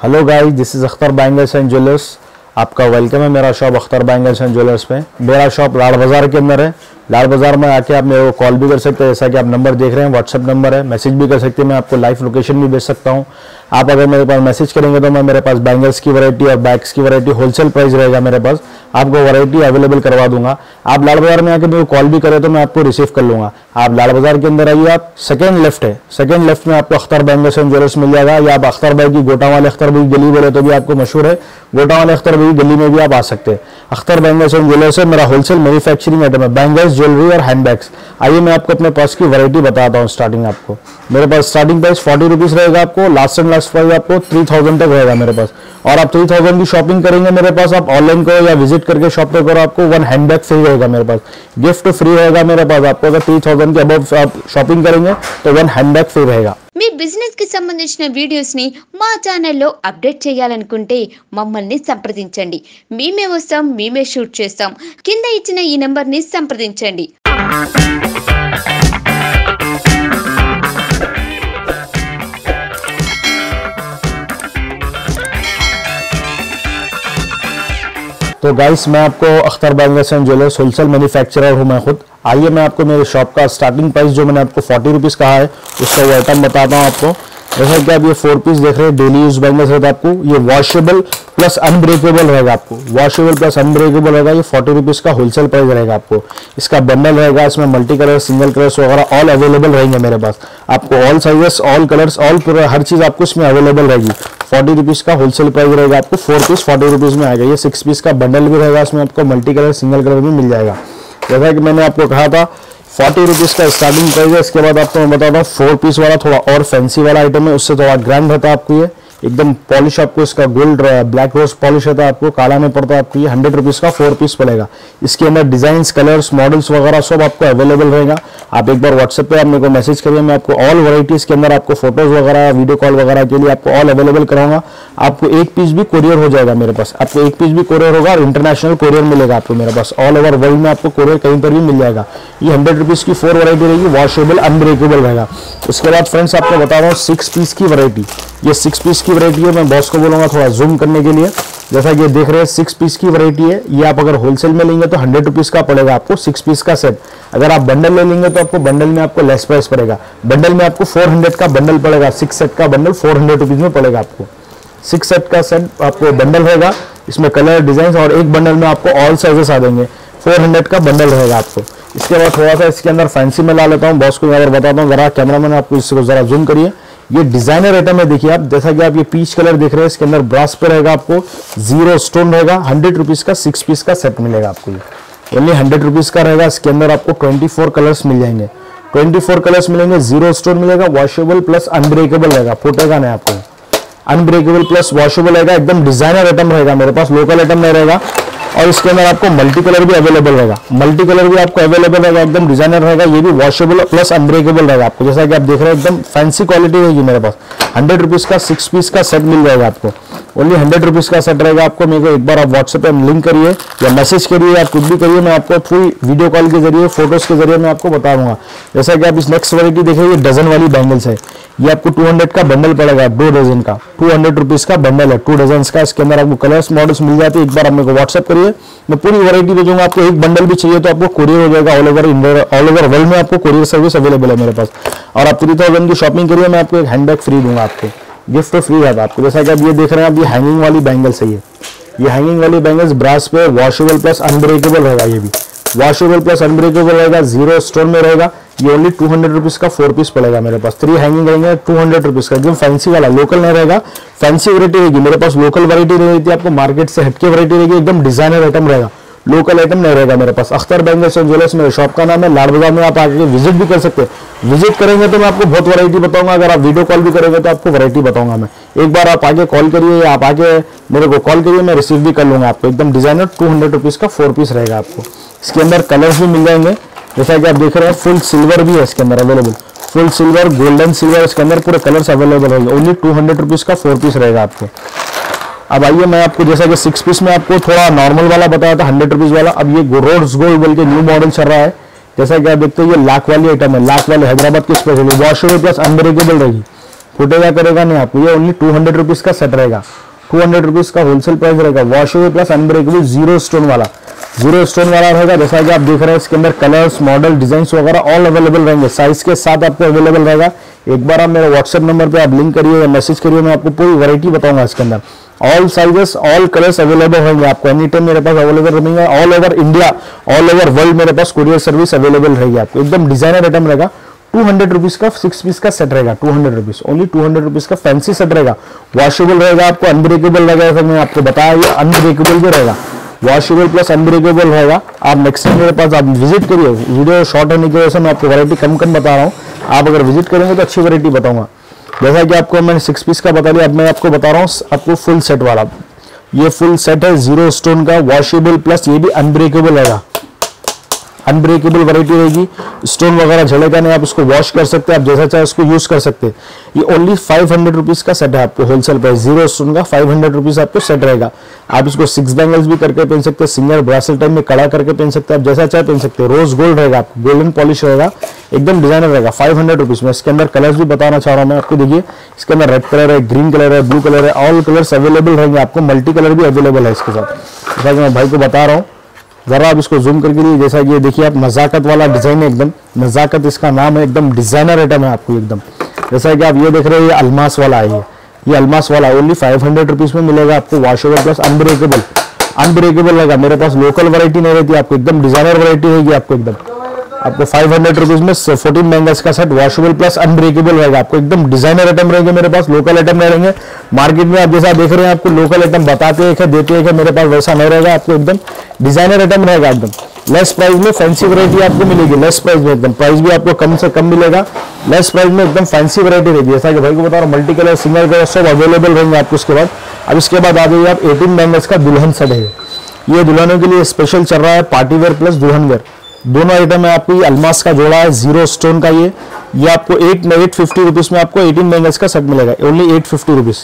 Hello guys, this is Akhtar bangles and jewellers. आपका welcome है मेरा shop Akhtar bangles and jewellers पे। मेरा शॉप लाड़ बाज़ार के अंदर है। लाड़ बाज़ार में आके आप मेरे को कॉल भी कर सकते हैं, जैसा कि आप नंबर देख रहे हैं व्हाट्सएप नंबर है। मैसेज भी कर सकते हैं, मैं आपको लाइव लोकेशन भी भेज सकता हूँ। आप अगर मेरे पास मैसेज करेंगे तो मैं मेरे पास बैंगल्स की वैरायटी और बैग्स की वैरायटी होलसेल प्राइस रहेगा मेरे पास, आपको वैरायटी अवेलेबल करवा दूंगा। आप लाड़ बाज़ार में आके मेरे को कॉल भी करें तो मैं आपको रिसीव कर लूँगा। आप लाड़ बाज़ार के अंदर आइए, आप सेकंड लेफ्ट है, सेकंड लेफ्ट में आपको अख्तर बैंगल्स एंड ज्वेलर्स मिल जाएगा। या आप अख्तर भाई की गोटा वाले अख्तर भाई गली बोले तो भी आपको मशहूर है, गोटा वाले अख्तर भाई गली में भी आप आ सकते हैं। अख्तर बैंगल्स एंड ज्वेलर्स है, मेरा होलसेल मैन्युफैक्चरिंग आइटम है, बैंगल्स, ज्वेलरी और हैंडबैग्स। आइए मैं आपको अपने पास की वैरायटी बताता हूँ। स्टार्टिंग आपको मेरे पास स्टार्टिंग प्राइस 40 रुपीज़ रहेगा, आपको लास्ट एंड लास्ट प्राइस आपको 3000 तक रहेगा मेरे पास। और आप 3000 की शॉपिंग करेंगे मेरे पास, आप ऑनलाइन करो या विजिट करके शॉप पे करो, आपको 1 हैंडबैग फ्री रहेगा मेरे पास, गिफ्ट फ्री रहेगा मेरे पास। आपको अगर 3000 के अबव आप शॉपिंग करेंगे तो 1 हैंडबैग फ्री रहेगा। మీ బిజినెస్ కి సంబంధించిన వీడియోస్ ని మా ఛానల్లో అప్డేట్ చేయాలనుకుంటే మమ్మల్ని సంప్రదించండి. మేమే వస్తాం, మేమే షూట్ చేస్తాం. కింద ఇచ్చిన ఈ నెంబర్ ని సంప్రదించండి. तो गाइस, मैं आपको Akhtar bangles and jewellers wholesale manufacturer हूँ मैं खुद। आइए मैं आपको मेरे शॉप का स्टार्टिंग प्राइस जो मैंने आपको 40 रुपीज़ कहा है उसका वो आइटम बताता हूँ आपको। जैसा कि आप ये 4 पीस देख रहे हैं, डेली यूज बैंगल्स रहता है आपको। ये वॉशेबल प्लस अनब्रेकेबल रहेगा आपको, वॉशेबल प्लस अनब्रेकेबल रहेगा। ये 40 रुपीज़ का होलसेल प्राइस रहेगा आपको। इसका बंडल रहेगा, इसमें मल्टी कलर, सिंगल कलर्स वगैरह ऑल अवेलेबल रहेंगे मेरे पास। आपको all sizes, all colours, all पूरा हर चीज़ आपको इसमें अवेलेबल रहेगी। 40 रुपीज़ का होलसेल प्राइस रहेगा आपको। 4 पीस 40 रुपीज़ में आएगा। ये 6 पीस का बंडल भी रहेगा, इसमें आपको मल्टी कलर, सिंगल कलर भी मिल जाएगा। जैसा कि मैंने आपको कहा था 40 रुपीज़ का स्टार्टिंग प्राइस है। इसके बाद आपको मैं बताता हूँ 4 पीस वाला थोड़ा और फैंसी वाला आइटम है, उससे थोड़ा ग्रैंड रहता है आपको। ये एकदम पॉलिश आपको इसका गोल्ड ब्लैक रोज पॉलिश रहता है आपको, काला में पड़ता है आपको। ये 100 रुपीज़ का 4 पीस पड़ेगा। इसके अंदर डिजाइन, कलर्स, मॉडल्स वगैरह सब आपको अवेलेबल रहेगा। आप एक बार व्हाट्सएप पे आप मेरे को मैसेज करिए, मैं आपको ऑल वैरायटीज के अंदर आपको फोटोज वगैरह, वीडियो कॉल वगैरह के लिए आपको ऑल अवेलेबल कराऊंगा। आपको एक पीस भी कोरियर हो जाएगा मेरे पास, आपको एक पीस भी कोरियर होगा और इंटरनेशनल कोरियर मिलेगा आपको मेरे पास। ऑल ओवर वर्ल्ड में आपको कोरियर कहीं पर भी मिल जाएगा। ये 100 रुपीज़ की 4 वैरायटी रहेगी, वॉशेबल अनब्रेकेबल रहेगा। उसके बाद फ्रेंड्स आपको बता रहा हूँ 6 पीस की वैरायटी। ये 6 पीस की वैरायटी है। मैं बॉस को बोलूँगा थोड़ा जूम करने के लिए। जैसा कि ये देख रहे हैं 6 पीस की वैरायटी है। ये आप अगर होलसेल में लेंगे तो 100 रुपीज़ का पड़ेगा आपको 6 पीस का सेट। अगर आप बंडल ले लेंगे तो आपको बंडल में आपको लेस प्राइस पड़ेगा। बंडल में आपको 400 का बंडल पड़ेगा, 6 सेट का बंडल 400 रुपीज़ में पड़ेगा आपको। 6 सेट का सेट आपको बंडल रहेगा, इसमें कलर, डिजाइन और एक बंडल में आपको ऑल साइजेस आ देंगे। 400 का बंडल रहेगा आपको। इसके बाद थोड़ा सा इसके अंदर फैंसी में ला लेता हूँ, बॉस को अगर बताता हूँ। जरा कैमरामैन आपको इसको जरा जूम करिए। ये डिजाइनर आइटम है, देखिए आप। जैसा कि आप ये पीच कलर देख रहे हैं, इसके अंदर ब्रास पे रहेगा आपको, 0 स्टोन रहेगा। 100 रुपीज़ का 6 पीस का सेट मिलेगा आपको। ये ओनली 100 रुपीज़ का रहेगा। इसके अंदर आपको 24 कलर्स मिल जाएंगे, 24 कलर्स मिलेंगे। 0 स्टोन मिलेगा, वॉशेबल प्लस अनब्रेकेबल रहेगा, फूटेगा नहीं आपको। अनब्रेकेबल प्लस वॉशेबल रहेगा, एकदम डिजाइनर आइटम रहेगा मेरे पास, लोकल आइटम नहीं रहेगा। और इसके अंदर आपको मल्टी कलर भी अवेलेबल रहेगा, मल्टी कलर भी आपको अवेलेबल रहेगा, एकदम डिजाइनर रहेगा। ये भी वॉशेबल प्लस अनब्रेकेबल रहेगा आपको। जैसा कि आप देख रहे हैं एकदम फैंसी क्वालिटी रहेगी मेरे पास। 100 रुपीज़ का 6 पीस का सेट मिल जाएगा आपको। ओनली 100 रुपीज़ का सेट रहेगा आपको। मेरे को एक बार आप व्हाट्सएप पे लिंक करिए या मैसेज करिए या कुछ भी करिए, मैं आपको फुल वीडियो कॉल के जरिए, फोटोज के जरिए मैं आपको बता दूंगा। जैसा कि आप इस नेक्स्ट वैरायटी देख रहे हैं, ये डजन वाली बैंगल्स है। ये आपको 200 का बंडल पड़ेगा, 2 डजन का 200 रुपीज़ का बंडल है, 2 डजन का। इसके अंदर आपको कलर्स, मॉडल्स मिल जाते हैं। एक बार आप मेरे को व्हाट्सएप करिए, मैं पूरी वैरायटी भेजूंगा आपको। एक बंडल भी चाहिए तो आपको कोरियर हो जाएगा। ऑल ओवर वर्ल्ड में आपको कोरियर सर्विस अवेलेबल है मेरे पास। और आप 3000 की शॉपिंग करिए, मैं आपको एक हैंडबैग फ्री दूंगा, आपको गिफ्ट फ्री है आपको। जैसा कि आप ये देख रहे हैं, आप ये हैंगिंग वाली बैंगल्स है। ये हैंगिंग वाली बैंगल्स ब्रास पे वॉशेबल प्लस अनब्रेकेबल रहेगा। ये भी वॉशेबल प्लस अनब्रेकेबल रहेगा, 0 स्टोन में रहेगा। ये ओनली 200 रुपीज़ का 4 पीस पड़ेगा मेरे पास। 3 हैंगिंग रहेंगे 200 रुपीज़ का, एकदम फैंसी वाला, लोकल नहीं रहेगा, फैंसी वैरायटी रहेगी मेरे पास। लोकल वैरायटी नहीं रहती, आपको मार्केट से हटके वैरायटी रहेगी, एकदम डिजाइनर आइटम रहेगा, लोकल आइटम नहीं रहेगा मेरे पास। अख्तर बैंगल्स एंड ज्वेलर्स मेरे शॉप का नाम है। लाड़ बाजार में आप आके विजिट भी कर सकते हैं। विजिट करेंगे तो मैं आपको बहुत वैरायटी बताऊंगा। अगर आप वीडियो कॉल भी करेंगे तो आपको वैरायटी बताऊंगा मैं। एक बार आप आगे कॉल करिए या आप आके मेरे को कॉल करिए, मैं रिसीव भी कर लूंगा आपको। एकदम डिजाइनर 200 रुपीज़ का 4 पीस रहेगा आपको। इसके अंदर कलर्स भी मिल जाएंगे। जैसा कि आप देख रहे हैं, फुल सिल्वर भी है इसके अंदर available, full silver, golden silver, इसके अंदर पूरे कलर्स अवेलेबल रहेंगे। ओनली 200 रुपीज़ का 4 पीस रहेगा आपको। अब आइए मैं आपको, जैसा कि 6 पीस में आपको थोड़ा नॉर्मल वाला बताया था 100 रुपीज़ वाला, अब ये रोड्स गोल्ड बोल के न्यू मॉडल चल रहा है। जैसा कि आप देखते हो ये लाख वाली आइटम है, लाख वाले हैदराबाद की स्पेशल, वॉशेबल प्लस अनब्रेकेबल रहेगी। फुटेगा करेगा नहीं आपको। ये ओनली 200 रुपीज का सेट रहेगा, 200 रुपीज का होलसेल प्राइस रहेगा। Washable plus unbreakable zero stone वाला रहेगा। जैसा कि आप देख रहे हैं इसके अंदर कलर्स, मॉडल, डिजाइन वगैरह ऑल अवेलेबल रहेंगे, साइज के साथ आपको अवेलेबल रहेगा। एक बार आप मेरे व्हाट्सएप नंबर पे आप लिंक करिए या मैसेज करिए, मैं आपको पूरी वैरायटी बताऊंगा इसके अंदर। All sizes, all colours available होंगे आपको, एनी टाइम मेरे पास अवेलेबल रहेंगे। All over India, all over world मेरे पास कुरियर सर्विस अवेलेबल रहेगी आपको। एकदम डिजाइनर आइटम रहेगा। 200 रुपीज का 6 पीस का सेट रहेगा, 200 रुपीज, ओनली 200 रुपीज का फैंसी सेट रहेगा। वॉशेबल रहेगा आपको, अनब्रेकेबल रहेगा, जैसा मैंने आपको बताया ये अनब्रेकेबल भी रहेगा। वॉशेबल प्लस अनब्रेकेबल रहेगा। आप नेक्स्ट टाइम मेरे पास आप विजिट करिए, वीडियो शॉर्ट होने की वजह से मैं आपको वैरायटी कम बता रहा हूँ। आप अगर विजिट करेंगे तो अच्छी वैरायटी बताऊंगा। जैसा कि आपको मैंने 6 पीस का बता दिया, अब मैं आपको बता रहा हूँ आपको फुल सेट वाला। ये फुल सेट है जीरो स्टोन का, वॉशेबल प्लस ये भी अनब्रेकेबल रहेगा। अनब्रेकेबल वैरायटी रहेगी, स्टोन वगैरह झड़ेगा नहीं, आप इसको वॉश कर सकते हैं, आप जैसा चाहे उसको यूज कर सकते हैं। ये ओनली 500 रुपीज का सेट है आपको, होलसेल प्राइस जीरो स्टोन का 500 रुपीज आपको सेट रहेगा। आप इसको 6 बैंगल्स भी करके पहन सकते हैं, सिंगल ब्रासलेट टाइप में कड़ा करके पहन सकते हैं, आप जैसा चाहे पहन सकते हैं। रोज गोल्ड रहेगा आपको, गोल्डन पॉलिश रहेगा, एकदम डिजाइनर रहेगा। 500 रुपीज में इसके अंदर कलर्स भी बताना चाह रहा हूँ मैं आपको। देखिए इसके अंदर रेड कलर है, ग्रीन कलर है, ब्लू कलर है, ऑल कलर्स अवेलेबल रहेंगे आपको। मल्टी कलर भी अवेलेबल है इसके साथ, जैसा कि मैं भाई को बता रहा हूँ। जरा आप इसको जूम करके लिए, जैसा कि ये देखिए आप, नजाकत वाला डिजाइन है एकदम, नजाकत इसका नाम है, एकदम डिजाइनर आइटम है आपको एकदम। जैसा कि आप ये देख रहे हैं, ये अलमास वाला है, ये अलमास वाला ओनली 500 रुपीज में मिलेगा आपको। वॉशेबल प्लस अनब्रेकेबल रहेगा। मेरे पास लोकल वैरायटी नहीं रहती आपको, एकदम डिजाइनर वैरायटी रहेगी आपको एकदम। आपको 500 रुपीज में 14 बैंगल्स का सेट वॉशेबल प्लस अनब्रेकेबल रहेगा आपको। एकदम डिजाइनर आइटम रहेंगे मेरे पास, लोकल आइटम नहीं रहेंगे। मार्केट में आप जैसा देख रहे हैं आपको लोकल आइटम बताते हैं देते हैं, मेरे पास वैसा नहीं रहेगा आपको। एकदम डिजाइनर आइटम रहेगा, एकदम लेस प्राइस में फैंसी वैरायटी आपको मिलेगी। लेस प्राइस में एकदम, प्राइस भी आपको कम से कम मिलेगा। लेस प्राइस में एकदम फैंसी वैरायटी रहेगी। जैसा कि भाई को बता रहा हूँ, मल्टी कलर, सिंगल कलर सब अवेलेबल रहेंगे आपको। उसके बाद अब इसके बाद आ जाइए आप 18 बैंगल्स का दुल्हन सेट है। ये दुल्हनों के लिए स्पेशल चल रहा है, पार्टी वेयर प्लस दुल्हन वेयर दोनों आइटम है आपको। ये अलमास का जोड़ा है जीरो स्टोन का। ये आपको 850 रुपीज में आपको 18 बैंगल्स का सेट मिलेगा, ओनली 850 रुपीज।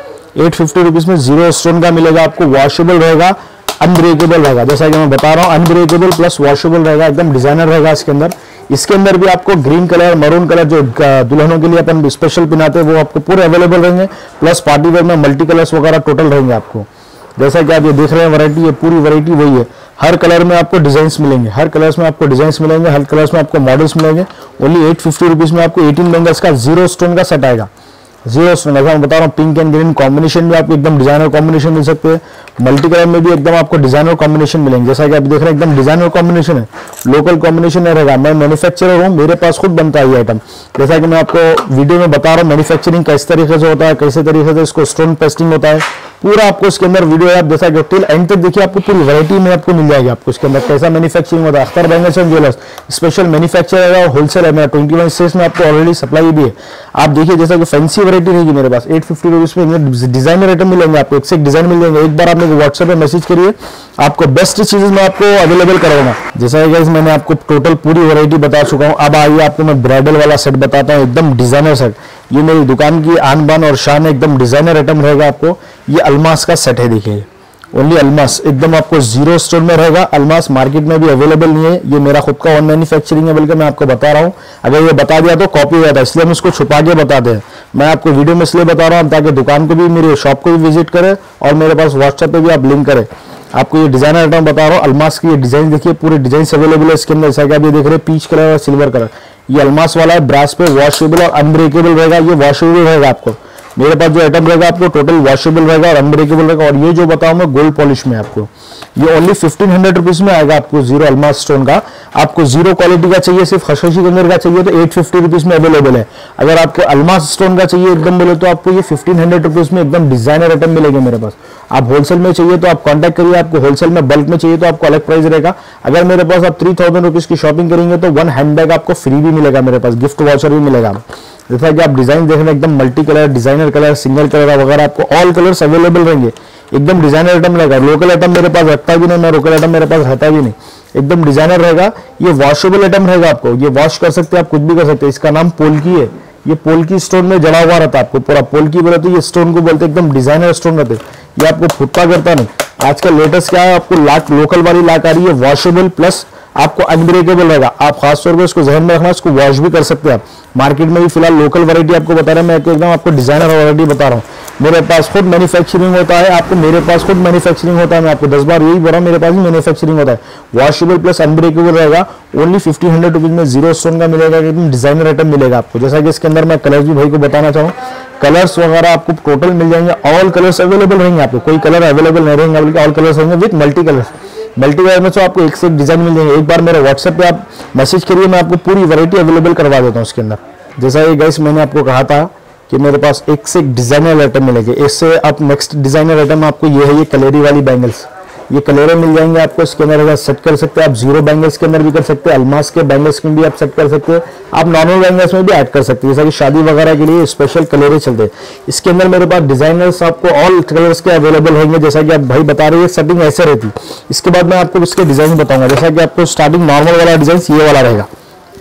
850 रुपीज में जीरो स्टोन का मिलेगा आपको। वॉशेबल रहेगा, अनब्रेकेबल रहेगा, जैसा कि मैं बता रहा हूँ अनब्रेकेबल प्लस वॉशेबल रहेगा, एकदम डिजाइनर रहेगा इसके अंदर। इसके अंदर भी आपको ग्रीन कलर, मरून कलर जो दुल्हनों के लिए अपन स्पेशल पहनाते हैं वो आपको पूरे अवेलेबल रहेंगे। प्लस पार्टी वेयर में मल्टी कलर्स वगैरह टोटल रहेंगे आपको। जैसा कि आप ये देख रहे हैं वैरायटी, ये पूरी वैरायटी वही है। हर कलर में आपको डिजाइन्स मिलेंगे, हर कलर्स में आपको डिजाइन्स मिलेंगे, हर कलर्स में आपको मॉडल्स मिलेंगे। ओनली 850 रुपीज में आपको 18 बैंगल्स का जीरो स्टोन का सेट आएगा। जीरो स्टोन, ऐसा मैं बता रहा हूँ, पिंक एंड ग्रीन कॉम्बिनेशन में आपको एकदम डिजाइनर कॉम्बिनेशन मिल सकते हैं। मल्टी कलर में भी एकदम आपको डिजाइनर कॉम्बिनेशन मिलेंगे। जैसा कि आप देख रहे हैं एकदम डिजाइनर कॉम्बिनेशन है, लोकल कॉम्बिनेशन नहीं रहेगा। मैं मैन्युफैक्चरर हूँ, मेरे पास खुद बनता है ये आइटम। जैसा कि मैं आपको वीडियो में बता रहा हूँ मैन्युफैक्चरिंग किस तरीके से होता है, कैसे तरीके से इसको स्टोन पेस्टिंग होता है, पूरा आपको इसके अंदर वीडियो आप जैसा कि टिल एंड तक देखिए, आपको पूरी वैरायटी में आपको मिल जाएगी। आपको इसके अंदर कैसा मैन्युफैक्चरिंग होता है। Akhtar bangles and jewellers special manufacturer है, होलसेल है। मेरा 21 स्टेट्स में आपको ऑलरेडी सप्लाई भी है। आप देखिए जैसा कि फैंसी वैरायटी रहेगी मेरे पास। 850 रुपीज में डिजाइनर आइटम मिलेंगे आपको, एक से एक डिजाइन मिल जाएंगे। एक बार आप मेरे व्हाट्सएप पे मैसेज करिए, आपको बेस्ट चीजेस मैं आपको अवेलेबल कराऊंगा। जैसा कि मैंने आपको टोटल पूरी वैरायटी बता चुका हूँ। अब आइए आपको मैं ब्राइडल वाला सेट बताता हूँ, एकदम डिजाइनर सेट। ये मेरी दुकान की आन बान और शान है, एकदम डिजाइनर आइटम रहेगा आपको। ये अलमास का सेट है, देखिए ओनली अलमास, एकदम आपको जीरो स्टोन में रहेगा। अलमास मार्केट में भी अवेलेबल नहीं है, ये मेरा खुद का ऑन मैन्युफैक्चरिंग है, बल्कि मैं आपको बता रहा हूँ। अगर ये बता दिया तो कॉपी हो जाता है, इसलिए हम इसको छुपा के बताते हैं। मैं आपको वीडियो में इसलिए बता रहा हूँ ताकि दुकान को भी, मेरे शॉप को भी विजिट करें और मेरे पास व्हाट्सएप पे भी आप लिंक करें। आपको ये डिजाइनर आइटम बता रहा हूँ, अलमास की ये डिजाइन देखिए, पूरे डिजाइन अवेलेबल है इसके अंदर। जैसा कि आप ये देख रहे हैं पीच कलर और सिल्वर कलर, ये अलमास वाला है, ब्रास पे वॉशेबल और अनब्रेकेबल रहेगा। ये वॉशेबल रहेगा आपको, मेरे पास जो आइटम रहेगा आपको टोटल वॉशेबल रहेगा और अनब्रेकेबल रहेगा। और ये जो बताऊं मैं गोल्ड पॉलिश में आपको, ये ओनली 1500 रुपीज में आएगा आपको। जीरो अलमास स्टोन का, आपको जीरो क्वालिटी का चाहिए, सिर्फ खशोशी के अंदर का चाहिए तो 850 रुपीज में अवेलेबल है। अगर आपको अलमास स्टोन का चाहिए एकदम बोले तो आपको ये 1500 रुपीज में एकदम डिजाइनर आइटम मिलेंगे मेरे पास। आप होलसेल में चाहिए तो आप कांटेक्ट करिए, आपको होलसेल में बल्क में चाहिए तो आपको अलग प्राइस रहेगा। अगर मेरे पास आप 3000 रुपीज की शॉपिंग करेंगे तो 1 हैंडबैग आपको फ्री भी मिलेगा, मेरे पास गिफ्ट वाउचर भी मिलेगा। जैसा कि आप डिजाइन देख रहे हैं, एकदम multi colour, designer colour, single colour वगैरह आपको ऑल कलर्स अवेलेबल रहेंगे। एकदम डिजाइनर आइटम रहेगा। लोकल आइटम मेरे पास रखता भी नहीं, मैं लोकल आइटम मेरे पास रहता भी नहीं, एकदम डिजाइनर रहेगा। ये वॉशेबल आइटम रहेगा, आपको ये वॉश कर सकते हैं, आप कुछ भी कर सकते हैं। इसका नाम पोल्की है, ये पोल्की स्टोन में जड़ा हुआ रहता है आपको पूरा। पोल्की बोले तो ये स्टोन को बोलते हैं, एकदम डिजाइनर स्टोन रहते हैं। ये आपको फुटता करता नहीं। आजकल लेटेस्ट क्या है, आपको लाक लोकल वाली लाक आ रही है, वॉशेबल प्लस आपको अनब्रेकेबल रहेगा। आप खासतौर पर इसको जहन में रखना, इसको वॉश भी कर सकते हैं आप। मार्केट में भी फिलहाल लोकल वैरायटी आपको बता रहा हूं, मैं एकदम आपको डिजाइनर वैरायटी बता रहा हूँ। मेरे पास खुद मैन्युफैक्चरिंग होता है, आपको मेरे पास खुद मैन्युफैक्चरिंग होता है, मैं आपको 10 बार यही बोल रहा हूँ, मेरे पास भी मैन्युफैक्चरिंग होता है। वॉशेबल प्लस अनब्रेकेबल रहेगा, ओनली 1500 रुपीज में जीरो स्टोन का मिलेगा, एकदम डिजाइनर आइटम मिलेगा आपको। जैसा कि इसके अंदर मैं कलर्स भी भाई को बताना चाहूँ, कलर्स वगैरह आपको टोटल मिल जाएंगे, ऑल कलर्स अवेलेबल रहेंगे आपको, कोई कलर अवेलेबल नहीं रहेंगे, बल्कि ऑल कलर्स रहेंगे with multi colours. Multi colour में तो आपको एक से एक डिजाइन मिल जाएंगे। एक बार मेरे व्हाट्सएप पे आप मैसेज करिए, मैं आपको पूरी वैरायटी अवेलेबल करवा देता हूँ उसके अंदर। जैसा ये गाइस मैंने आपको कहा था कि मेरे पास एक से एक डिजाइनर आइटम मिलेंगे। इससे आप नेक्स्ट डिजाइनर आइटम आपको ये है, ये कलेरी वाली बैंगल्स, ये कलेरे मिल जाएंगे आपको। इसके अंदर अगर सेट कर सकते हैं आप, जीरो बैंगल्स के अंदर भी कर सकते हैं, अलमास के बैंगल्स में भी आप सेट कर सकते हैं, आप नॉर्मल बैंगल्स में भी ऐड कर सकते हैं। जैसा कि शादी वगैरह के लिए स्पेशल कलेरे चलते हैं। इसके अंदर मेरे पास डिजाइनर्स आपको ऑल कलर्स के अवेलेबल होंगे। जैसा कि आप भाई बता रहे हैं सेटिंग ऐसे रहती। इसके बाद मैं आपको इसके डिजाइन बताऊंगा। जैसा कि आपको स्टार्टिंग नॉर्मल वाला डिजाइन ये वाला रहेगा,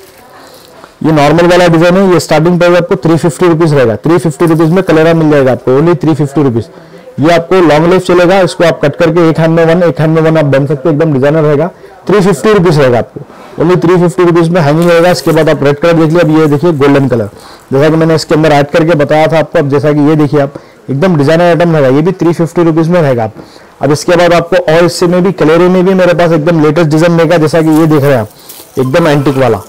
ये नॉर्मल वाला डिजाइन है। ये स्टार्टिंग प्राइस आपको 350 रुपीज रहेगा। 350 रुपीज में कलरा मिल जाएगा आपको, ओनली 350 रुपीज। ये आपको लॉन्ग लाइफ चलेगा, इसको आप कट करके एक हैंड में वन आप बन सकते हो, एकदम डिजाइनर रहेगा। 350 रुपीज रहेगा आपको, ओनली 350 रुपीज में हैंगिंग रहेगा। इसके बाद आप रेड कलर देख लिया, अब ये देखिए गोल्डन कलर, जैसा कि मैंने इसके अंदर ऐड करके बताया था आपको। अब जैसा कि ये देखिए आप, एकदम डिजाइनर आइटम रहेगा, ये भी 350 रुपीज में रहेगा आप। अब इसके बाद आपको और इससे में भी कलेरे में भी मेरे पास एकदम लेटेस्ट डिजाइन रहेगा। जैसा कि ये देख रहे हैं आप, एकदम एंटिक वाला,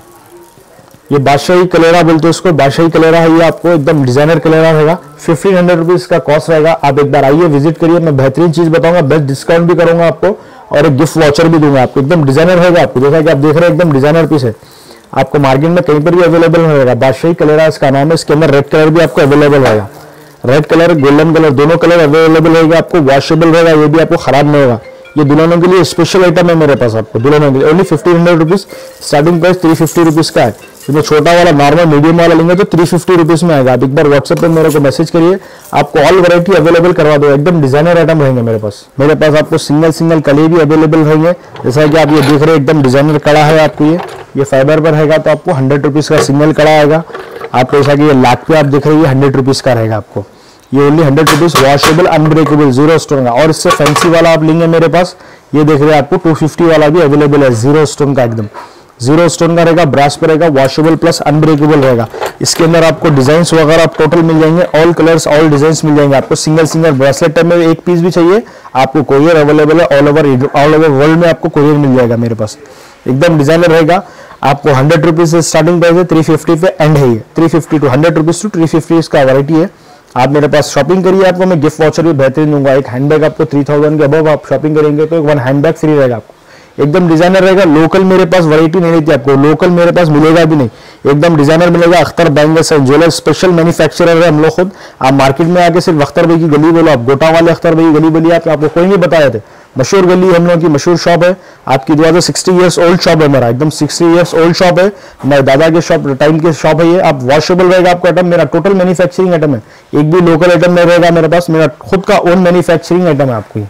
ये बादशाही कलेरा बोलते हैं इसको, बादशाही कलेरा है ये आपको, एकदम डिजाइनर कलेरा रहेगा। 1500 रुपीज का कॉस्ट रहेगा। आप एक बार आइए, विजिट करिए, मैं बेहतरीन चीज बताऊंगा, बेस्ट डिस्काउंट भी करूंगा आपको, और एक गिफ्ट वाउचर भी दूंगा आपको। एकदम डिजाइनर रहेगा आपको, जैसा कि आप देख रहे हैं एकदम डिजाइनर पीस है, आपको मार्केट में कहीं पर भी अवेलेबल नहीं रहेगा। बादशाही कलेरा इसका नाम है। इसके अंदर रेड कलर भी आपको अवेलेबल रहेगा, रेड कलर गोल्डन कलर दोनों कलर अवेलेबल रहेगा आपको। वॉशेबल रहेगा, ये भी आपको खराब नहीं होगा। ये दुल्हनों के लिए स्पेशल आइटम है मेरे पास, आपको दुल्हनों के लिए only 1500 rupees. Starting price 350 rupees का है। इसमें छोटा वाला नॉर्मल मीडियम वाला लेंगे तो 350 रुपीज में आएगा। आप एक बार व्हाट्सएप पे मेरे को मैसेज करिए, आपको ऑल वैरायटी अवेलेबल करवा दो। एकदम डिजाइनर आइटम रहेंगे मेरे पास। आपको सिंगल कले भी अवेलेबल रहेंगे। जैसा कि आप ये देख रहे हैं, एकदम डिजाइनर कड़ा है आपको। ये फाइबर पर रहेगा तो आपको 100 रुपीज का सिंगल कड़ा आएगा आपको। जैसा कि ये लाख पे आप देख रहे हैं, 100 रुपीज का रहेगा आपको। ये only 100 rupees, washable unbreakable zero stone का। और इससे फैंसी वाला आप लेंगे मेरे पास, ये देख रहे हैं आपको 250 वाला भी अवेलेबल है, जीरो स्टोन का, एकदम जीरो स्टोन का रहेगा, ब्रास पे रहेगा, वॉशेबल प्लस अनब्रेकेबल रहेगा। इसके अंदर आपको डिजाइन वगैरह आप टोटल मिल जाएंगे, ऑल कलर्स ऑल डिजाइन मिल जाएंगे आपको। सिंगल ब्रेसलेट में एक पीस भी चाहिए आपको, कोरियर अवेलेबल है ऑल ओवर वर्ल्ड में, आपको कोरियर मिल जाएगा मेरे पास। एकदम डिजाइनर रहेगा आपको। 100 रुपीज से स्टार्टिंग प्राइस है, 350 पे एंड है ये। 350 टू 100 रुपीज टू 350 इसका वैरायटी है। आप मेरे पास शॉपिंग करिए, आपको मैं गिफ्ट वाउचर भी बेहतरीन दूंगा। एक हैंडबैग आपको 3000 के अबव आप शॉपिंग करेंगे तो एक 1 हैंडबैग फ्री रहेगा आपको। एकदम डिजाइनर रहेगा। लोकल मेरे पास वैरायटी नहीं रहती आपको, लोकल मेरे पास मिलेगा भी नहीं, एकदम डिजाइनर मिलेगा। Akhtar bangles and jeweller special manufacturer है हम लोग खुद। आप मार्केट में आके सिर्फ अख्तर भाई की गली बोलो, आप गोटा वाले अख्तर भाई की गली बोलिए, आपको कोई नहीं बताए थे। मशहूर गली हम लोगों की, मशहूर शॉप है आपकी दुआ से। 60 ईयर्स ओल्ड शॉप है मेरा, एकदम 60 ईयर्स ओल्ड शॉप है। हमारे दादा के शॉप टाइम के शॉप है ये। आप वॉशेबल रहेगा आपको आइटम, मेरा टोटल मैन्युफैक्चरिंग आइटम है, एक भी लोकल आइटम नहीं रहेगा मेरे पास। मेरा खुद का ओन मैन्युफैक्चरिंग आइटम है आपको,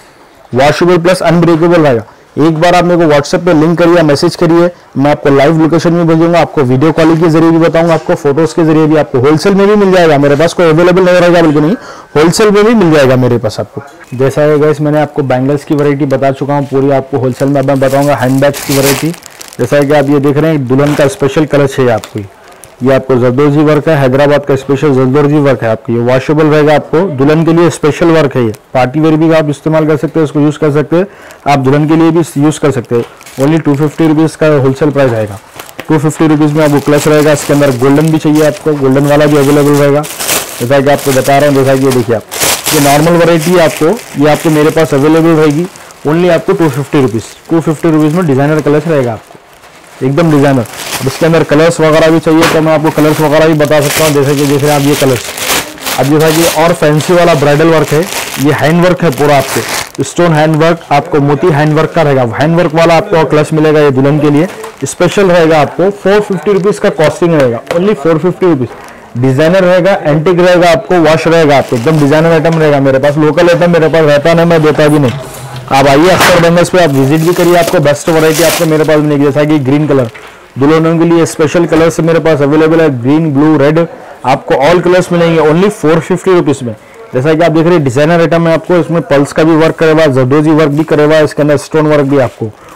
वॉशेबल प्लस अनब्रेकेबल रहेगा। एक बार आप मेरे को व्हाट्सएप पे लिंक करिए, मैसेज करिए, मैं आपको लाइव लोकेशन भी भेजूंगा, आपको वीडियो कॉलिंग के जरिए भी बताऊंगा, आपको फोटोज के जरिए भी। आपको होलसेल में भी मिल जाएगा मेरे पास, कोई अवेलेबल नहीं रहेगा बिल्कुल नहीं, होलसेल में भी मिल जाएगा मेरे पास आपको। जैसा है गाइस, मैंने आपको बैंगल्स की वैरायटी बता चुका हूँ पूरी, आपको होलसेल में अब मैं बताऊंगा हैंडबैग्स की वैरायटी। जैसा कि आप ये देख रहे हैं, दुल्हन का स्पेशल कलर है आपको, ये आपको जरदोजी वर्क है, हैदराबाद का स्पेशल जरदोजी वर्क है आपको। ये वॉशेबल रहेगा आपको, दुल्हन के लिए स्पेशल वर्क है। ये पार्टी वेयर भी आप इस्तेमाल कर सकते हैं, इसको यूज कर सकते हैं, आप दुल्हन के लिए भी यूज कर सकते हैं। ओनली 250 रुपीज का होलसेल प्राइस रहेगा। 250 रुपीज में आपको क्लच रहेगा। इसके अंदर गोल्डन भी चाहिए आपको, गोल्डन वाला भी अवेलेबल रहेगा। जैसा कि आपको बता रहा हूँ, जैसा कि ये देखिए आप, ये नॉर्मल वैरायटी है आपको, ये आपको मेरे पास अवेलेबल रहेगी ओनली आपको 250 रुपीज। 250 रुपीज में डिजाइनर कलच रहेगा आपको, एकदम डिजाइनर। अब इसके अंदर कलर्स वगैरह भी चाहिए तो मैं आपको कलर्स वगैरह भी बता सकता हूँ। जैसे कि जैसे आप ये कलर्स, अब जैसा कि और फैंसी वाला ब्राइडल वर्क है, ये हैंड वर्क है पूरा आपको, स्टोन हैंड वर्क, आपको मोती हैंड वर्क का रहेगा। हैंड वर्क वाला आपको क्लच मिलेगा, ये दुल्हन के लिए स्पेशल रहेगा आपको। 450 रुपीज का कॉस्टिंग रहेगा, ओनली 450 रुपीज। डिजाइनर रहेगा, एंटिक रहेगा आपको, वॉश रहेगा आपको, एकदम डिजाइनर आइटम रहेगा मेरे पास। लोकल आइटम मेरे पास रहता नहीं, मैं देता भी नहीं। आप आइए अख्तर बैंगल्स पे, आप विजिट भी करिए, आपको बेस्ट वैरायटी आपको मेरे पास मिलेगी। जैसा कि ग्रीन कलर, दुल्हनों के लिए स्पेशल कलर्स मेरे पास अवेलेबल है, ग्रीन ब्लू रेड, आपको ऑल कलर्स मिलेंगे ओनली 450 रुपीज में। जैसा कि आप देख रहे हैं डिजाइनर आइटम है आपको, इसमें पल्स का भी वर्क करेगा, जरदोजी वर्क भी करेगा, इसके अंदर स्टोन वर्क भी आपको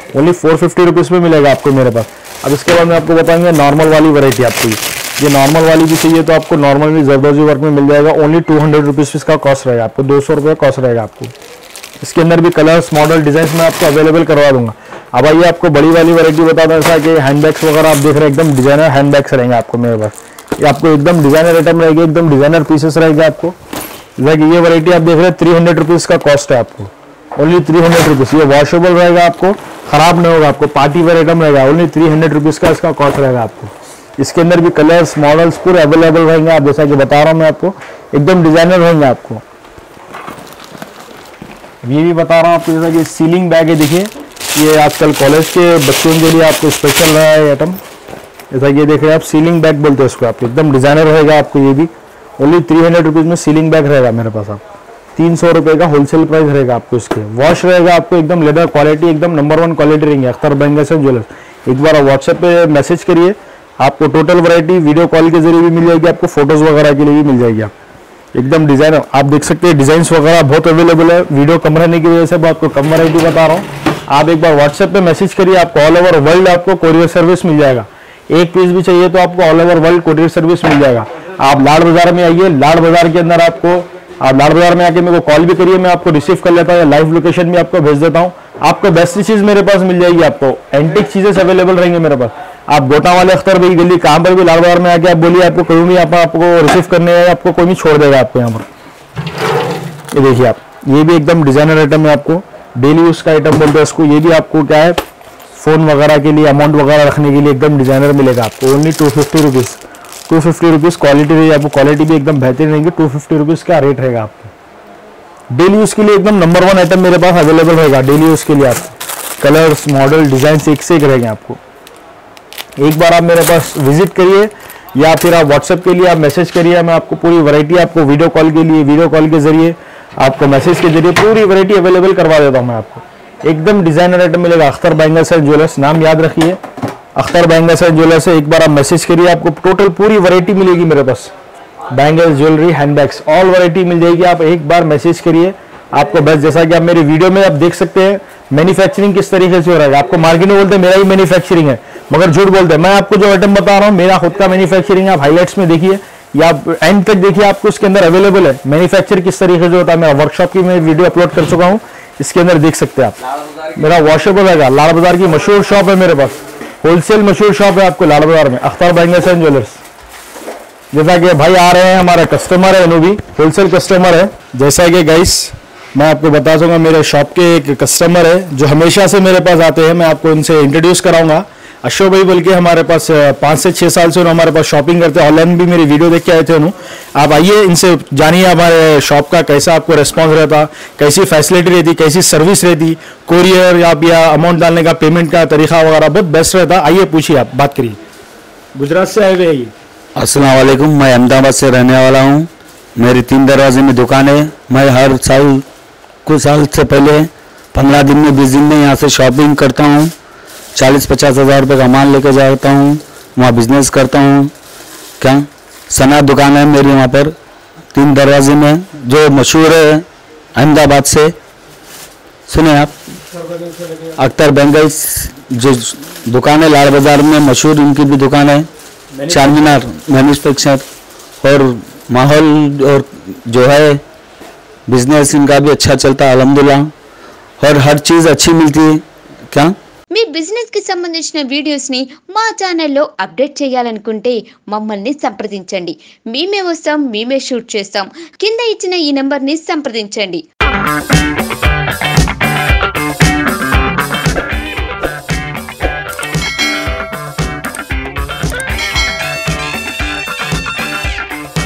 ओनली 450 रुपीज़ में मिलेगा आपको मेरे पास। अब इसके बाद मैं आपको बताएंगे नॉर्मल वाली वैरायटी आपको। ये नॉर्मल वाली भी चाहिए तो आपको नॉर्मल भी जरदोजी वर्क में मिल जाएगा। ओनली 200 रुपीज़ इसका कॉस्ट रहेगा आपको, 200 रुपये कॉस्ट रहेगा आपको। इसके अंदर भी कलर्स, मॉडल, डिजाइन मैं आपको अवेलेबल करवा दूंगा। अब आइए आपको बड़ी वाली वैरायटी बता दूं, ऐसा कि हैंडबैग्स वगैरह आप देख रहे हैं एकदम डिजाइनर हैंडबैग्स रहेंगे आपको मेरे पास। ये आपको एकदम डिजाइनर आइटम रहेगी, एकदम डिजाइनर पीसेस रहेगा आपको। जैसे ये वैरायटी आप देख रहे हैं 300 रुपीज़ का कॉस्ट है आपको, ओनली 300 रुपीज़। ये वॉशेबल रहेगा आपको, खराब नहीं होगा आपको, पार्टी वेयर आइटम रहेगा। ओनली 300 रुपीज़ का इसका कॉस्ट रहेगा आपको। इसके अंदर भी कलर्स, मॉडल्स पूरे अवेलेबल रहेंगे। आप जैसा कि बता रहा हूँ मैं आपको, एकदम डिजाइनर रहेंगे आपको। ये भी बता रहा हूँ आपको, जैसा कि सीलिंग बैग है, देखिए ये आजकल कॉलेज के बच्चों के लिए आपको स्पेशल रहा है आइटम। जैसा ये देख रहे हैं आप, सीलिंग बैग बोलते हैं इसको आप, एकदम डिजाइनर रहेगा आपको। ये भी ओनली 300 रुपीज़ में सीलिंग बैग रहेगा मेरे पास। आप 300 रुपये का होलसेल प्राइस रहेगा आपको। इसके वॉश रहेगा आपको, एकदम लेदर क्वालिटी, एकदम नंबर 1 क्वालिटी रहेंगे। Akhtar bangles and jewellers. एक बार व्हाट्सएप पे मैसेज करिए, आपको टोटल वैरायटी वीडियो कॉल के जरिए भी मिल जाएगी, आपको फोटोज वगैरह के लिए भी मिल जाएगी। आप एकदम डिजाइनर आप देख सकते हैं, डिजाइन वगैरह बहुत अवेलेबल है। वीडियो कम रहने की वजह से आपको कम वैरायटी बता रहा हूँ। आप एक बार व्हाट्सएप पे मैसेज करिए, आपको ऑल ओवर वर्ल्ड आपको कोरियर सर्विस मिल जाएगा। एक पीस भी चाहिए तो आपको all over world courier service मिल जाएगा। आप लाड बाजार में आइए, लाड बाजार के अंदर आपको, आप लाड बाजार में आके मेरे को कॉल भी करिए, मैं आपको रिसीव कर लेता हूँ, लाइव लोकेशन भी आपको भेज देता हूँ। आपको बेस्ट चीज मेरे पास मिल जाएगी, आपको एंटिक चीजें अवेलेबल रहेंगे मेरे पास। आप गोटा वाले अख्तर भाई गली कहाँ पर भी लाड बाजार में आके आप बोलिए, आपको कहीं भी आपको रिसीव करने है, आपको कोई भी छोड़ देगा आपको यहाँ पर। ये देखिए आप, ये भी एकदम डिजाइनर आइटम है, आपको डेली यूज का आइटम बोलते हैं इसको। ये भी आपको क्या है, फोन वगैरह के लिए, अमाउंट वगैरह रखने के लिए एकदम डिजाइनर मिलेगा आपको। ओनली 250 रुपीज़, 250 रुपीज़ क्वालिटी रहेगी आपको। क्वालिटी भी एकदम बेहतरीन रहेगी। 250 रुपीज़ का रेट रहेगा आपको। डेली यूज के लिए एकदम नंबर 1 आइटम मेरे पास अवेलेबल रहेगा। डेली यूज के लिए आपको कलर्स, मॉडल, डिजाइन एक से एक रहेंगे आपको। एक बार आप मेरे पास विजिट करिए या फिर आप व्हाट्सएप के लिए आप मैसेज करिए, मैं आपको पूरी वैरायटी आपको वीडियो कॉल के लिए, वीडियो कॉल के जरिए आपको मैसेज के जरिए पूरी वैरायटी अवेलेबल करवा देता हूँ मैं आपको। एकदम डिजाइनर आइटम मिलेगा। अख्तर बैंगल्स एंड ज्वेलर्स, नाम याद रखिए, अख्तर बैंगल्स एंड ज्वेलर्स से एक बार आप मैसेज करिए, आपको टोटल पूरी वैरायटी मिलेगी मेरे पास। Bangles, jewellery, handbags, all variety मिल जाएगी। आप एक बार मैसेज करिए, आपको बस जैसा कि आप मेरी वीडियो में आप देख सकते हैं मैन्युफैक्चरिंग किस तरीके से हो रहा है। आपको मार्केट में बोलते हैं मेरा ही मैन्युफैक्चरिंग है, मगर झूठ बोलते हैं। मैं आपको जो आइटम बता रहा हूँ मेरा खुद का मैन्युफैक्चरिंग है। आप हाईलाइट्स में देखिए या आप एंड तक देखिए, आपको इसके अंदर अवेलेबल है मैन्युफैक्चर किस तरीके से होता है। मेरा वर्कशॉप की मैं वीडियो अपलोड कर चुका हूँ, इसके अंदर देख सकते हैं आप। मेरा वॉशेबल रहेगा। लाड़ बाजार की मशहूर शॉप है मेरे पास, होलसेल मशहूर शॉप है आपको लाड़ बाजार में, अख्तर बैंगल्स एंड ज्वेलर्स। जैसा कि भाई आ रहे हैं, हमारा कस्टमर है, इन्हों भी होलसेल कस्टमर है। जैसा कि गाइस मैं आपको बता दूंगा, मेरे शॉप के एक कस्टमर है जो हमेशा से मेरे पास आते हैं, मैं आपको इनसे इंट्रोड्यूस कराऊंगा। अशोक भाई बोल के हमारे पास 5 से 6 साल से हमारे पास शॉपिंग करते हैं। ऑनलाइन भी मेरी वीडियो देख के आए थे उन्होंने। आप आइए, इनसे जानिए हमारे शॉप का कैसा आपको रेस्पॉन्स रहता, कैसी फैसिलिटी रहती, कैसी सर्विस रहती, कोरियर या अमाउंट डालने का, पेमेंट का तरीका वगैरह बहुत बेस्ट रहता। आइए पूछिए, आप बात करिए। गुजरात से आए हुए हैं ये। अस्सलाम वालेकुम, मैं अहमदाबाद से रहने वाला हूँ। मेरी 3 दरवाजे में दुकान है। मैं हर साल, कुछ साल से पहले 15 दिन में 20 दिन में यहाँ से शॉपिंग करता हूँ। 40-50 हज़ार रुपये का माल लेकर जाता हूँ, वहाँ बिजनेस करता हूँ। क्या सना दुकान है मेरी वहाँ पर 3 दरवाजे में, जो मशहूर है अहमदाबाद से। सुने आप, अख्तर बैंगल्स जो दुकान है लाड़ बाजार में मशहूर, उनकी भी दुकान है। चारमीनार मैन्युफैक्चर और माहौल और जो है बिजनेस इनका भी अच्छा चलता है अल्हम्दुलिल्लाह, और हर चीज़ अच्छी मिलती है। क्या మీ బిజినెస్ కి సంబంధించిన వీడియోస్ ని మా ఛానల్లో అప్డేట్ చేయాలనుకుంటే మమ్మల్ని సంప్రదించండి. మేమే వస్తాం, మేమే షూట్ చేస్తాం. కింద ఇచ్చిన ఈ నెంబర్ ని సంప్రదించండి.